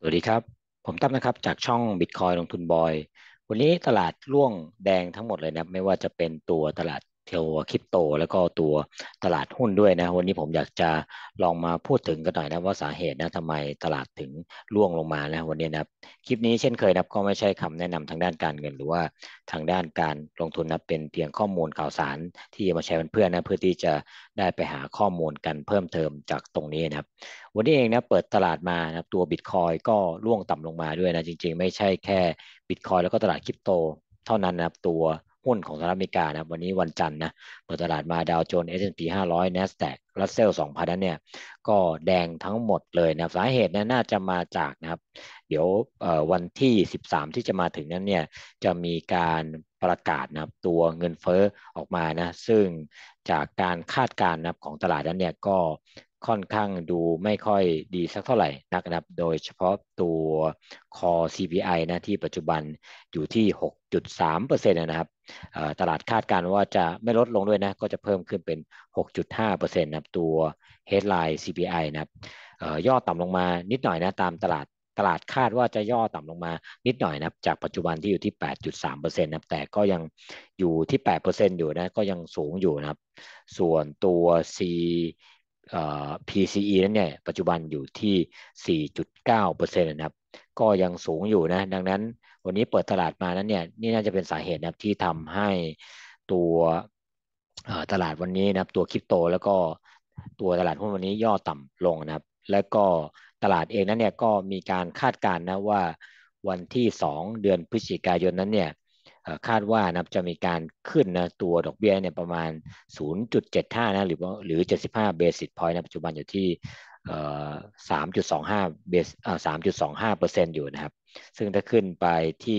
สวัสดีครับผมตั้มนะครับจากช่อง Bitcoin ลงทุนบอยวันนี้ตลาดร่วงแดงทั้งหมดเลยนะไม่ว่าจะเป็นตัวตลาดเทวคริปโตแล้วก็ตัวตลาดหุ้นด้วยนะวันนี้ผมอยากจะลองมาพูดถึงกันหน่อยนะว่าสาเหตุนะทำไมตลาดถึงร่วงลงมานะวันนี้นะคลิปนี้เช่นเคยนะก็ไม่ใช่คำแนะนำทางด้านการเงินหรือว่าทางด้านการลงทุนนะเป็นเพียงข้อมูลข่าวสารที่มาแชร์เพื่อนๆนะเพื่อที่จะได้ไปหาข้อมูลกันเพิ่มเติมจากตรงนี้นะครับ วันนี้เองนะเปิดตลาดมานะตัวบิตคอยก็ร่วงต่ำลงมาด้วยนะจริงๆไม่ใช่แค่บิตคอยแล้วก็ตลาดคริปโตเท่านั้นนะครับตัวหุ้นของสหรัฐอเมริกานะวันนี้วันจันทร์นะเปิดตลาดมาดาวโจนส์ S&P 500 NASDAQ รัสเซล2000นั้นเนี่ยก็แดงทั้งหมดเลยนะสาเหตุนะน่าจะมาจากนะครับเดี๋ยววันที่13ที่จะมาถึงนั้นเนี่ยจะมีการประกาศนะครับตัวเงินเฟ้อออกมานะซึ่งจากการคาดการณ์นะครับของตลาดนั้นเนี่ยก็ ค่อนข้างดูไม่ค่อยดีสักเท่าไหร่นักนะครับโดยเฉพาะตัว Core CPI นะที่ปัจจุบันอยู่ที่6.3%นะครับตลาดคาดการณ์ว่าจะไม่ลดลงด้วยนะก็จะเพิ่มขึ้นเป็น6.5%นะครับตัว Headline CPI นะครับย่อต่ำลงมานิดหน่อยนะตามตลาดคาดว่าจะย่อต่ำลงมานิดหน่อยนะครับจากปัจจุบันที่อยู่ที่8.3%นะครับแต่ก็ยังอยู่ที่8%อยู่นะก็ยังสูงอยู่นะครับส่วนตัว PCE นั้นเนี่ยปัจจุบันอยู่ที่4.9%นะครับก็ยังสูงอยู่นะดังนั้นวันนี้เปิดตลาดมานั้นเนี่ยนี่น่าจะเป็นสาเหตุนะครับที่ทำให้ตัวตลาดวันนี้นะครับตัวคริปโตแล้วก็ตัวตลาดหุ้นวันนี้ย่อต่ำลงนะครับแล้วก็ตลาดเองนั้นเนี่ยก็มีการคาดการณ์นะว่าวันที่2 เดือนพฤศจิกายนนั้นเนี่ย คาดว่านะจะมีการขึ้นนะตัวดอกเบี้ยเนี่ยประมาณ0.75นะหรือ75เบสิสพอยต์นะปัจจุบันอยู่ที่เอ่อ3.253.25%อยู่นะครับซึ่งถ้าขึ้นไปที่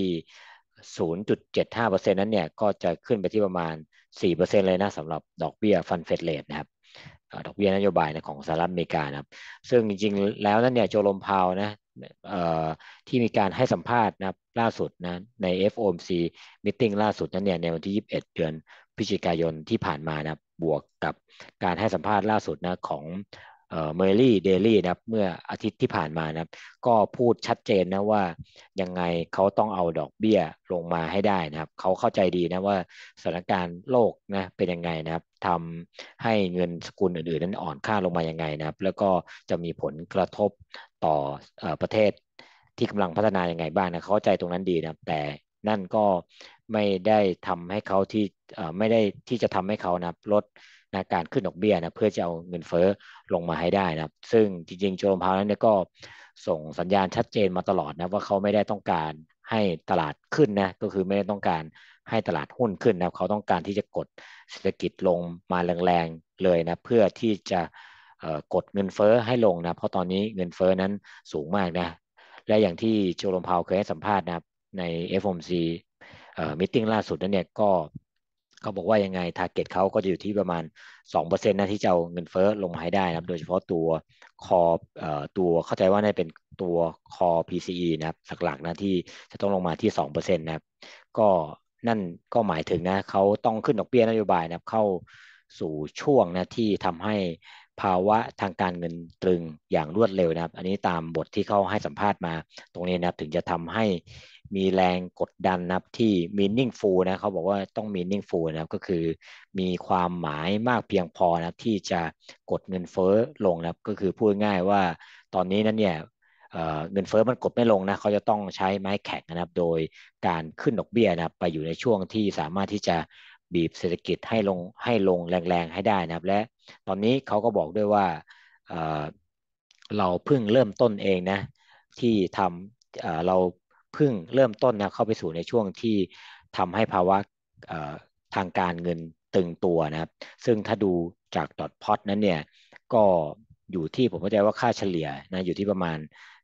0.75%นั้นเนี่ยก็จะขึ้นไปที่ประมาณ4%เลยนะสำหรับดอกเบี้ยฟันเฟดเรทนะครับดอกเบี้ยนโยบายนะของสหรัฐอเมริกานะครับซึ่งจริงๆแล้วนั้นเนี่ยโจโรมพาวนะเอ่อที่มีการให้สัมภาษณ์นะครับล่าสุดนะใน FOMC มิทติ้งล่าสุดนั้นเนี่ยในวันที่21เดือนพฤศจิกายนที่ผ่านมานะครับบวกกับการให้สัมภาษณ์ล่าสุดนะของเมอรี่เดลี่นะครับเมื่ออาทิตย์ที่ผ่านมานะครับก็พูดชัดเจนนะว่ายังไงเขาต้องเอาดอกเบี้ยลงมาให้ได้นะครับเขาเข้าใจดีนะว่าสถานการณ์โลกนะเป็นยังไงนะครับทำให้เงินสกุลอื่นๆนั้นอ่อนค่าลงมายังไงนะครับแล้วก็จะมีผลกระทบต่อประเทศที่กำลังพัฒนายังไงบ้างนะเขาเข้าใจตรงนั้นดีนะครับแต่นั่นก็ไม่ได้ทำให้เขาที่ไม่ได้ที่จะทำให้เขานะลดนะการขึ้นดอกเบี้ยนะเพื่อจะเอาเงินเฟ้อลงมาให้ได้นะครับซึ่งจริงๆโจมพาวนั้นเนี่ยก็ส่งสัญญาณชัดเจนมาตลอดนะว่าเขาไม่ได้ต้องการให้ตลาดขึ้นนะก็คือไม่ได้ต้องการให้ตลาดหุ้นขึ้นนะเขาต้องการที่จะกดเศรษฐกิจลงมาแรงๆเลยนะเพื่อที่จะกดเงินเฟ้อให้ลงนะเพราะตอนนี้เงินเฟ้อนั้นสูงมากนะและอย่างที่โจโรมพาวเคยให้สัมภาษณ์นะครับใน FOMC มิทติ้งล่าสุดนั้นเนี่ยก็เขาบอกว่ายังไงทาร์เก็ตเขาก็จะอยู่ที่ประมาณ2%นะที่จะเอาเงินเฟ้อลงมาให้ได้นะครับโดยเฉพาะตัวคอตัวเข้าใจว่าน่าจะเป็นตัวคอ PCE นะครับหลักๆนะที่จะต้องลงมาที่2%นะครับก็นั่นก็หมายถึงนะเขาต้องขึ้นดอกเบี้ยนโยบายนะครับเข้าสู่ช่วงนะที่ทำให้ภาวะทางการเงินตรึงอย่างรวดเร็วนะครับอันนี้ตามบทที่เขาให้สัมภาษณ์มาตรงนี้นะครับถึงจะทำให้มีแรงกดดันนะครับที่ meaningful นะเขาบอกว่าต้อง meaningful นะครับก็คือมีความหมายมากเพียงพอนะครับที่จะกดเงินเฟ้อลงนะครับก็คือพูดง่ายว่าตอนนี้นั้นเนี่ยเงินเฟ้อมันกดไม่ลงนะเขาจะต้องใช้ไม้แข็งนะครับโดยการขึ้นดอกเบี้ยนะครับไปอยู่ในช่วงที่สามารถที่จะบีบเศรษฐกิจให้ลงแรงๆให้ได้นะครับและตอนนี้เขาก็บอกด้วยว่าเอ่อเราเพิ่งเริ่มต้นเองนะที่ทำเราเพิ่งเริ่มต้นนะเข้าไปสู่ในช่วงที่ทำให้ภาวะเอ่อทางการเงินตึงตัวนะครับซึ่งถ้าดูจากดอทพอตนั้นเนี่ยก็อยู่ที่ผมเข้าใจว่าค่าเฉลี่ยนะอยู่ที่ประมาณ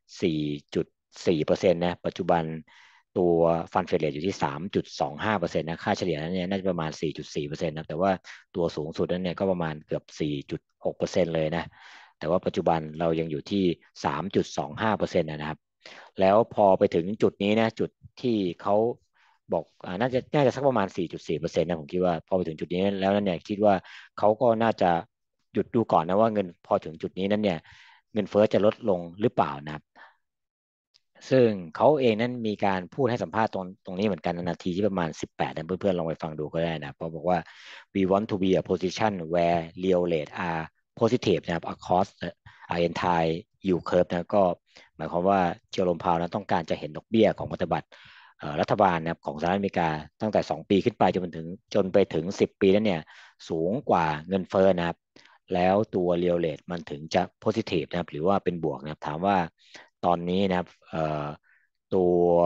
4.4%นะปัจจุบันตัวฟันเฟดเรทอยู่ที่3.25%นะค่าเฉลี่ยนั้นเนี่ยน่าจะประมาณ4.4%นะแต่ว่าตัวสูงสุดนั้นเนี่ยก็ประมาณเกือบ4.6%เลยนะแต่ว่าปัจจุบันเรายังอยู่ที่3.25%นะครับแล้วพอไปถึงจุดนี้นะจุดที่เขาบอกน่าจะสักประมาณ4.4%นะผมคิดว่าพอไปถึงจุดนี้แล้วนั้นเนี่ยคิดว่าเขาก็น่าจะหยุดดูก่อนนะว่าเงินพอถึงจุดนี้นั้นเนี่ยเงินเฟ้อจะลดลงหรือเปล่านะครับซึ่งเขาเองนั้นมีการพูดให้สัมภาษณ์ตรงนี้เหมือนกันนาทีที่ประมาณ18นะเพื่อนๆลองไปฟังดูก็ได้นะเพราะบอกว่า we want to be a position where real rate are positive นะครับ across the entire yield curve นะก็หมายความว่าเจอร์โรมพาวนะต้องการจะเห็นดอกเบี้ยของพันธบัตรรัฐบาลนะครับของสหรัฐอเมริกาตั้งแต่2ปีขึ้นไปจนไปถึง10ปีนั้นเนี่ยสูงกว่าเงินเฟ้อนะครับแล้วตัว real rate มันถึงจะ positive นะครับหรือว่าเป็นบวกนะครับถามว่าตอนนี้นะครับตัว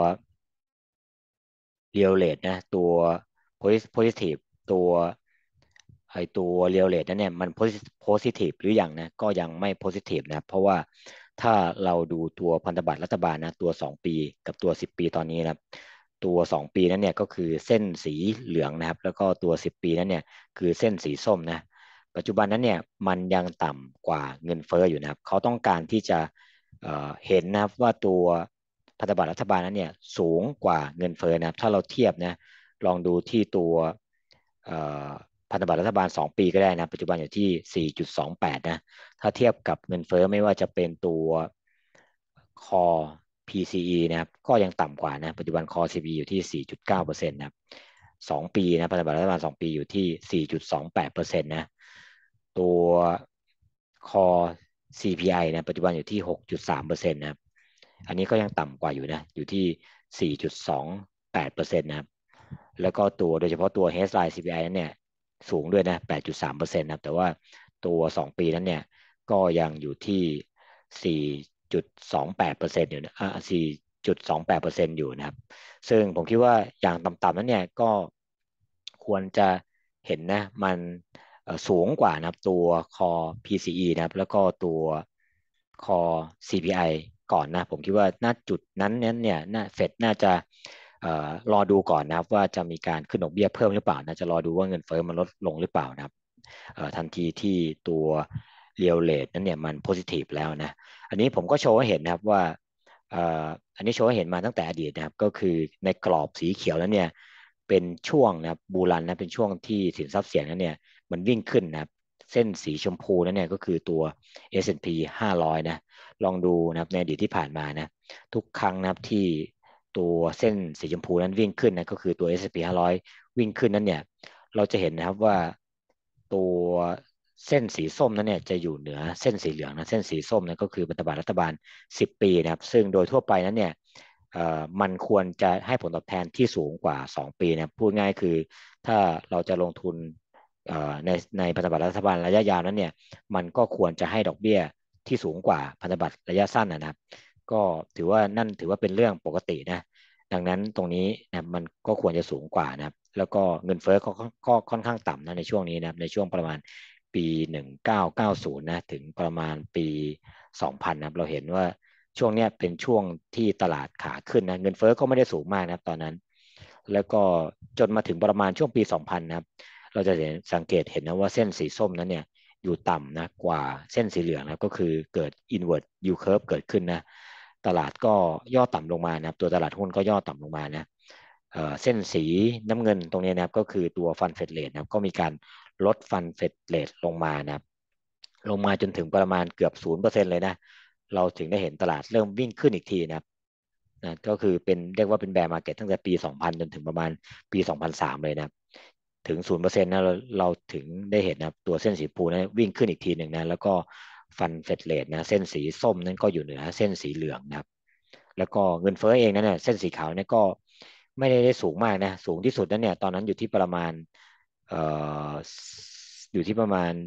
real rate นะตัว positive ตัวตัว real rate นั้นเนี่ยมัน positive หรือยังนะก็ยังไม่ positive นะเพราะว่าถ้าเราดูตัวพันธบัตรรัฐบาลนะตัว2ปีกับตัว10ปีตอนนี้นะครับตัว2ปีนั้นเนี่ยก็คือเส้นสีเหลืองนะครับแล้วก็ตัว10ปีนั้นเนี่ยคือเส้นสีส้มนะปัจจุบันนั้นเนี่ยมันยังต่ำกว่าเงินเฟ้ออยู่นะครับเขาต้องการที่จะเห็นนะครับว่าตัวพันธบัตรรัฐบาลนั้นเนี่ยสูงกว่าเงินเฟ้อนะครับถ้าเราเทียบนะลองดูที่ตัวเอ่อพันธบัตรรัฐบาล2ปีก็ได้นะปัจจุบันอยู่ที่4.28นะถ้าเทียบกับเงินเฟ้อไม่ว่าจะเป็นตัวคอ PCE นะครับก็ยังต่ำกว่านะปัจจุบันคอ CPE อยู่ที่4.9%นะครับ2 ปีนะพันธบัตรรัฐบาล2 ปีอยู่ที่4.28%นะตัวคอ CPI นะปัจจุบันอยู่ที่6.3%นะครับอันนี้ก็ยังต่ำกว่าอยู่นะอยู่ที่4.28%นะครับแล้วก็ตัวโดยเฉพาะตัว headline CPI นั้นเนี่ยสูงด้วยนะ8.3%นะครับแต่ว่าตัว2ปีนั้นเนี่ยก็ยังอยู่ที่4.28%อยู่นะ4.28%อยู่นะครับซึ่งผมคิดว่าอย่างต่ำๆนั้นเนี่ยก็ควรจะเห็นนะมันสูงกว่านะครับตัวคอ PCE นะครับแล้วก็ตัวคอ CPI ก่อนนะผมคิดว่าณจุดนั้นเนี่ยเฟดน่าจะรอดูก่อนนะครับว่าจะมีการขึ้นดอกเบี้ยเพิ่มหรือเปล่านะจะรอดูว่าเงินเฟ้อมันลดลงหรือเปล่านะครับทันทีที่ตัว real rate นั้นเนี่ยมัน positive แล้วนะอันนี้ผมก็โชว์ให้เห็นนะครับว่าเอ่ออันนี้โชว์ให้เห็นมาตั้งแต่อดีตนะครับก็คือในกรอบสีเขียวนั้นเนี่ยเป็นช่วงนะครับบูรันนะเป็นช่วงที่สินทรัพย์เสี่ยงนั้นเนี่ยมันวิ่งขึ้นนะครับเส้นสีชมพูนั้นเนี่ยก็คือตัว S&P 500นะลองดูนะครับในอดีตที่ผ่านมานะทุกครั้งนะครับที่ตัวเส้นสีชมพูนั้นวิ่งขึ้นนะก็คือตัว S&P 500วิ่งขึ้นนั้นเนี่ยเราจะเห็นนะครับว่าตัวเส้นสีส้มนั้นเนี่ยจะอยู่เหนือเส้นสีเหลืองนะเส้นสีส้มนะก็คือพันธบัตรรัฐบาล10ปีนะครับซึ่งโดยทั่วไปนั้นเนี่ยมันควรจะให้ผลตอบแทนที่สูงกว่า2ปีนะพูดง่ายคือถ้าเราจะลงทุนในพันธบัตรรัฐบาลระยะยาวนั้นเนี่ยมันก็ควรจะให้ดอกเบี้ยที่สูงกว่าพันธบัตรระยะสั้นนะครับก็ถือว่าเป็นเรื่องปกตินะดังนั้นตรงนี้นะมันก็ควรจะสูงกว่านะครับแล้วก็เงินเฟ้อก็ค่อนข้างต่ำนะในช่วงนี้นะครับในช่วงประมาณปี1990นะถึงประมาณปี2000นะครับเราเห็นว่าช่วงเนี้ยเป็นช่วงที่ตลาดขาขึ้นนะเงินเฟ้อก็ไม่ได้สูงมากนะครับตอนนั้นแล้วก็จนมาถึงประมาณช่วงปี2000นะครับเราจะสังเกตเห็นนะว่าเส้นสีส้มนั้นเนี่ยอยู่ต่ำนะกว่าเส้นสีเหลืองนะก็คือเกิด inward yield curve เกิดขึ้นนะตลาดก็ย่อต่ำลงมานะครับตัวตลาดหุ้นก็ย่อต่ำลงมานะเส้นสีน้ำเงินตรงนี้นะครับก็คือตัวฟันเฟดเรทนะครับก็มีการลดฟันเฟดเรทลงมานะครับลงมาจนถึงประมาณเกือบ0%เลยนะเราถึงได้เห็นตลาดเริ่มวิ่งขึ้นอีกทีนะครับนะก็คือเป็นเรียกว่าเป็นแบร์มาร์เก็ตตั้งแต่ปี2000จนถึงประมาณปี2003เลยนะครับถึง0%นะเราถึงได้เห็นนะตัวเส้นสีฟูนะวิ่งขึ้นอีกทีหนึ่งนะแล้วก็ฟันเฟดเรทนะเส้นสีส้มนั้นก็อยู่เหนือเส้นสีเหลืองนะครับแล้วก็เงินเฟ้อเองนั้นเนี่ยเส้นสีขาวเนี่ยก็ไม่ได้สูงมากนะสูงที่สุดนั้นเนี่ยตอนนั้นอยู่ที่ประมาณเอ่ออยู่ที่ประมาณ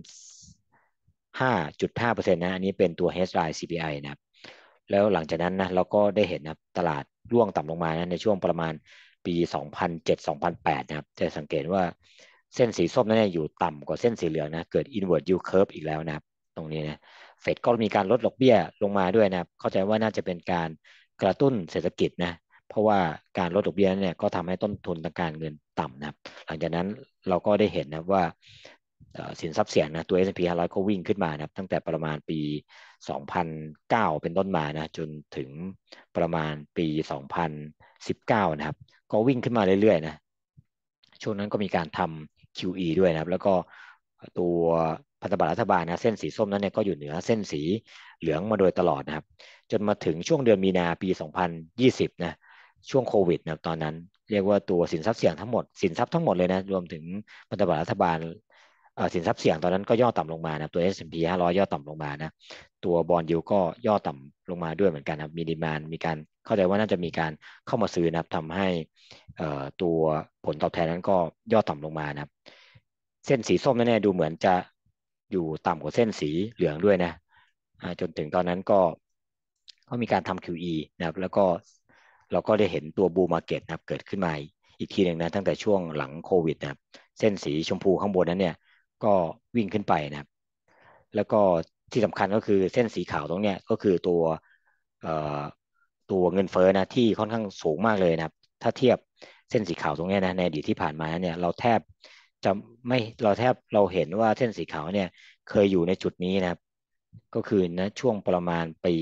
5.5%นะอันนี้เป็นตัว headline CPI นะครับแล้วหลังจากนั้นนะเราก็ได้เห็นนะตลาดร่วงต่ำลงมานะในช่วงประมาณปี2007-2008นะครับจะสังเกตว่าเส้นสีส้มนั้นเนี่ยอยู่ต่ำกว่าเส้นสีเหลืองนะเกิด inward yield curve อีกแล้วนะครับตรงนี้นะเฟดก็มีการลดดอกเบี้ยลงมาด้วยนะครับเข้าใจว่าน่าจะเป็นการกระตุ้นเศรษฐกิจนะเพราะว่าการลดดอกเบี้ยเนี่ยก็ทำให้ต้นทุนทางการเงินต่ำนะครับหลังจากนั้นเราก็ได้เห็นนะว่าสินทรัพย์เสี่ยงนะตัว S&P 500ก็วิ่งขึ้นมานะครับตั้งแต่ประมาณปี2009เป็นต้นมานะจนถึงประมาณปี2019นะครับก็วิ่งขึ้นมาเรื่อยๆนะช่วงนั้นก็มีการทำ QE ด้วยนะครับแล้วก็ตัวพันธบัตรรัฐบาลนะเส้นสีส้มนั้นเนี่ยก็อยู่เหนือเส้นสีเหลืองมาโดยตลอดนะครับจนมาถึงช่วงเดือนมีนาปี2020นะช่วงโควิดนะตอนนั้นเรียกว่าตัวสินทรัพย์เสี่ยงทั้งหมดสินทรัพย์ทั้งหมดเลยนะรวมถึงพันธบัตรรัฐบาลสินทรัพย์เสี่ยงตอนนั้นก็ย่อต่ำลงมานะตัว S&P 500ย่อต่ำลงมานะตัวบอนด์ยิลด์ก็ย่อต่ำลงมาด้วยเหมือนกันครับมีดีมานมีการเข้าใจว่าน่าจะมีการเข้ามาซื้อนะครับทำให้ตัวผลตอบแทนนั้นก็ย่อต่ำลงมานะครับเส้นสีส้มนั่นเนี่ยดูเหมือนจะอยู่ต่ำกว่าเส้นสีเหลืองด้วยนะจนถึงตอนนั้นก็มีการทำ QE นะครับแล้วก็เราก็ได้เห็นตัวบูมมาร์เก็ตนะครับเกิดขึ้นมาอีกทีหนึ่งนะตั้งแต่ช่วงหลังโควิดนะครับเส้นสีชมพูข้างบนนั้นเนี่ยก็วิ่งขึ้นไปนะครับแล้วก็ที่สำคัญก็คือเส้นสีขาวตรงเนี้ยก็คือเอ่อตัวเงินเฟ้อนะที่ค่อนข้างสูงมากเลยนะครับถ้าเทียบเส้นสีขาวตรงเนี้ยนะในอดีตที่ผ่านมาเนี่ยจะไม่เราเห็นว่าเส้นสีขาวเนี่ยเคยอยู่ในจุดนี้นะครับก็คือนะช่วงประมาณปี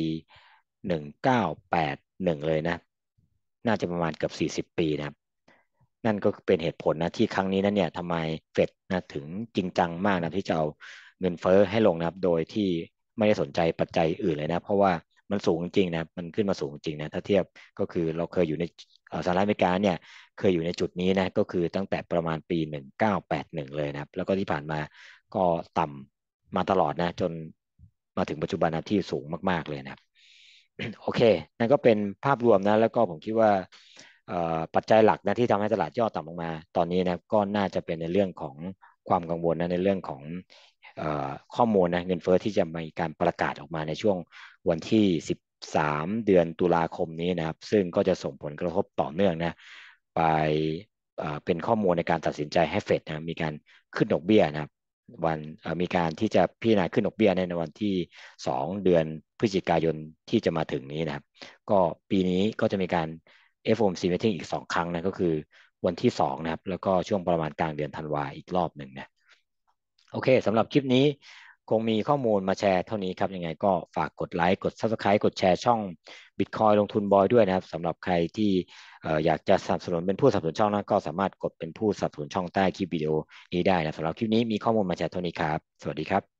1981เลยนะน่าจะประมาณเกือบ40 ปีนะครับนั่นก็เป็นเหตุผลนะที่ครั้งนี้นั้นเนี่ยทำไมเฟดนะถึงจริงจังมากนะที่จะเอาเงินเฟ้อให้ลงนะครับโดยที่ไม่ได้สนใจปัจจัยอื่นเลยนะเพราะว่ามันสูงจริงนะมันขึ้นมาสูงจริงนะถ้าเทียบก็คือเราเคยอยู่ในสหรัฐอเมริกาเนี่ยเคยอยู่ในจุดนี้นะก็คือตั้งแต่ประมาณปี1981เลยนะครับแล้วก็ที่ผ่านมาก็ต่ำมาตลอดนะจนมาถึงปัจจุบันนะที่สูงมากๆเลยนะครับ โอเคนั่นก็เป็นภาพรวมนะแล้วก็ผมคิดว่าปัจจัยหลักนะที่ทำให้ตลาดย่อต่ำลงมาตอนนี้นะก็น่าจะเป็นในเรื่องของความกังวลนะในเรื่องของข้อมูลนะเงินเฟ้อที่จะมีการประกาศออกมาในช่วงวันที่13เดือนตุลาคมนี้นะครับซึ่งก็จะส่งผลกระทบต่อเนื่องนะไปเป็นข้อมูลในการตัดสินใจให้เฟดนะมีการขึ้นดอกเบี้ยนะครับ มีการที่จะพิจารณาขึ้นดอกเบี้ยในวันที่2 เดือนพฤศจิกายนที่จะมาถึงนี้นะครับก็ปีนี้ก็จะมีการ FOMC meeting อีก2 ครั้งนะก็คือวันที่2นะครับแล้วก็ช่วงประมาณกลางเดือนธันวาอีกรอบหนึ่งนะโอเคสำหรับคลิปนี้คงมีข้อมูลมาแชร์เท่านี้ครับยังไงก็ฝากกดไลค์กด Subscribe กดแชร์ช่อง Bitcoin ลงทุนบอยด้วยนะครับสำหรับใครที่อยากจะสนับสนุนเป็นผู้สนับสนุนช่องนะก็สามารถกดเป็นผู้สนับสนุนช่องใต้คลิปวิดีโอนี้ได้นะสำหรับคลิปนี้มีข้อมูลมาแชร์เท่านี้ครับสวัสดีครับ